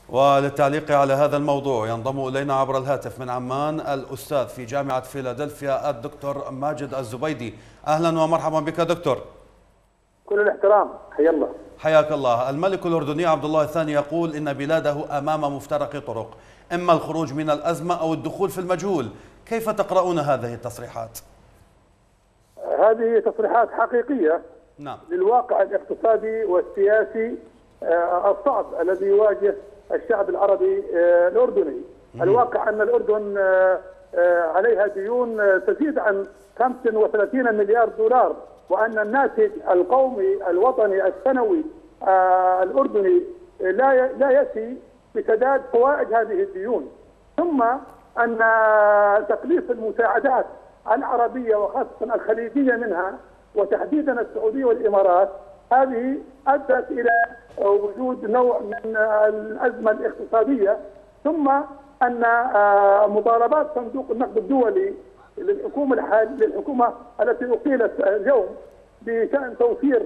وللتعليق على هذا الموضوع ينضم إلينا عبر الهاتف من عمان الأستاذ في جامعة فيلادلفيا الدكتور ماجد الزبيدي. أهلا ومرحبا بك دكتور. كل الاحترام، حيا الله. حياك الله. الملك الأردني عبد الله الثاني يقول إن بلاده أمام مفترق طرق، إما الخروج من الأزمة أو الدخول في المجهول. كيف تقرؤون هذه التصريحات؟ هذه تصريحات حقيقية نعم. للواقع الاقتصادي والسياسي الصعب الذي يواجه الشعب العربي الأردني. الواقع أن الأردن عليها ديون تزيد عن 35 مليار دولار، وأن الناتج القومي الوطني السنوي الأردني لا يفي بسداد فوائد هذه الديون، ثم أن تقليص المساعدات العربية وخاصة الخليجية منها وتحديدا السعودية والإمارات هذه أدت إلى وجود نوع من الأزمة الاقتصادية، ثم أن مطالبات صندوق النقد الدولي للحكومة التي أقيلت اليوم بشأن توفير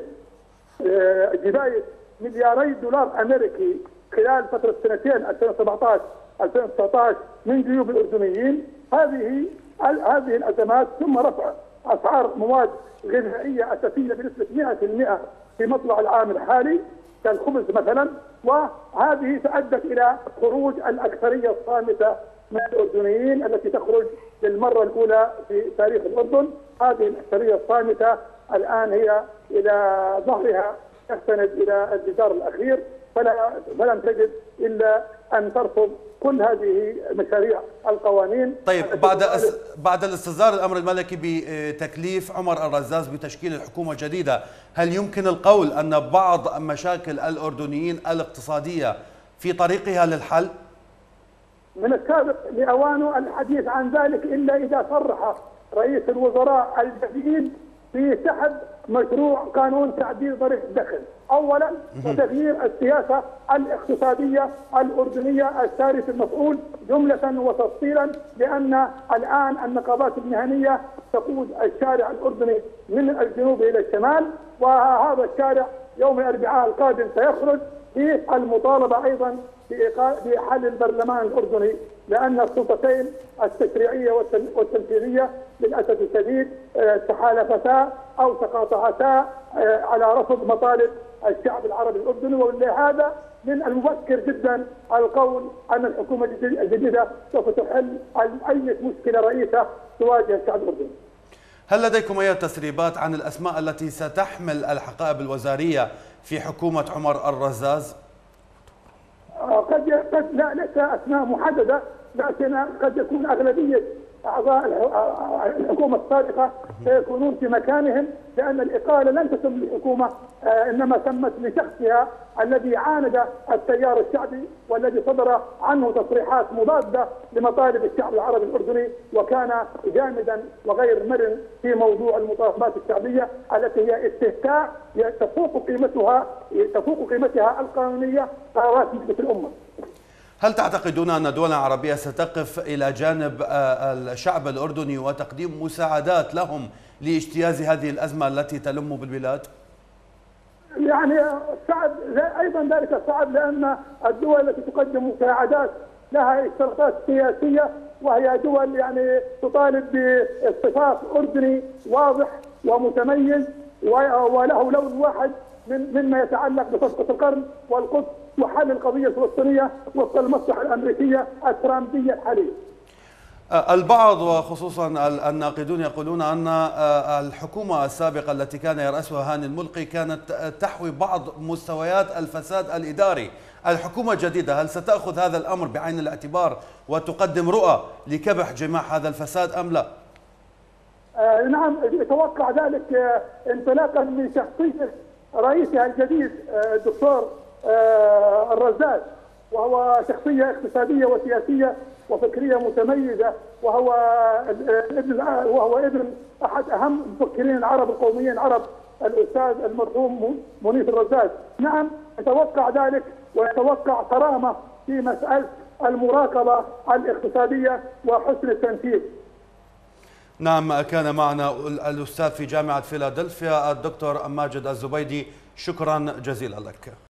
جباية ملياري دولار أمريكي خلال فترة سنتين 2017-2019 من جيوب الأردنيين. هذه الأزمات ثم رفع أسعار مواد غذائية أساسية بنسبة 100% في مطلع العام الحالي كالخبز مثلا، وهذه تؤدت إلى خروج الأكثرية الصامتة من الأردنيين التي تخرج للمرة الأولى في تاريخ الأردن. هذه الأكثرية الصامتة الآن هي إلى ظهرها تستند إلى الجدار الأخير، فلم تجد إلا أن ترفض كل هذه مشاريع القوانين. طيب، بعد الاستصدار الأمر الملكي بتكليف عمر الرزاز بتشكيل الحكومة الجديدة، هل يمكن القول أن بعض مشاكل الأردنيين الاقتصادية في طريقها للحل؟ من السابق لأوانه الحديث عن ذلك، إلا إذا صرح رئيس الوزراء الجديد بسحب مشروع قانون تعديل ضريبة الدخل اولا، وتغيير السياسه الاقتصاديه الاردنيه الثالث المفعول جمله وتفصيلا، لان الان النقابات المهنيه تقود الشارع الاردني من الجنوب الى الشمال، وهذا الشارع يوم الاربعاء القادم سيخرج بالمطالبه ايضا بحل البرلمان الاردني، لان السلطتين التشريعيه والتنفيذيه للاسف الشديد تحالفتا او تقاطعتا على رفض مطالب الشعب العربي الاردني. ولهذا من المبكر جدا القول ان الحكومه الجديده سوف تحل اي مشكله رئيسه تواجه الشعب الاردني. هل لديكم اي تسريبات عن الاسماء التي ستحمل الحقائب الوزاريه في حكومه عمر الرزاز؟ قد لا ليس اسماء محدده، لكن قد يكون اغلبيه اعضاء الحكومه السابقه سيكونون في مكانهم، لان الاقاله لم تتم للحكومه انما تمت لشخصها الذي عاند التيار الشعبي والذي صدر عنه تصريحات مضاده لمطالب الشعب العربي الاردني، وكان جامدا وغير مرن في موضوع المطالبات الشعبيه التي هي استهتار تفوق قيمتها القانونيه قرارات مجلس الامه. هل تعتقدون أن دول عربية ستقف إلى جانب الشعب الأردني وتقديم مساعدات لهم لاجتياز هذه الأزمة التي تلم بالبلاد؟ يعني صعب أيضا ذلك صعب، لأن الدول التي تقدم مساعدات لها اشتراطات سياسية، وهي دول يعني تطالب باصطفاف أردني واضح ومتميز وله لون واحد مما يتعلق بصفقة القرن والقدس وحل القضية الفلسطينية وفق المصلحة الأمريكية الترامبية الحالية. البعض وخصوصا الناقدون يقولون أن الحكومة السابقة التي كان يرأسها هاني الملقي كانت تحوي بعض مستويات الفساد الإداري. الحكومة الجديدة هل ستأخذ هذا الأمر بعين الاعتبار وتقدم رؤى لكبح جماح هذا الفساد أم لا؟ نعم، يتوقع ذلك انطلاقا من شخصية رئيسها الجديد الدكتور الرزاز، وهو شخصية اقتصادية وسياسية وفكرية متميزة، وهو ابن أحد أهم المفكرين العرب القوميين العرب الأستاذ المرحوم منيف الرزاز. نعم، يتوقع ذلك، ويتوقع كرامة في مسألة المراقبة الاقتصادية وحسن التنفيذ. نعم، كان معنا الأستاذ في جامعة فيلادلفيا الدكتور ماجد الزبيدي، شكرا جزيلا لك.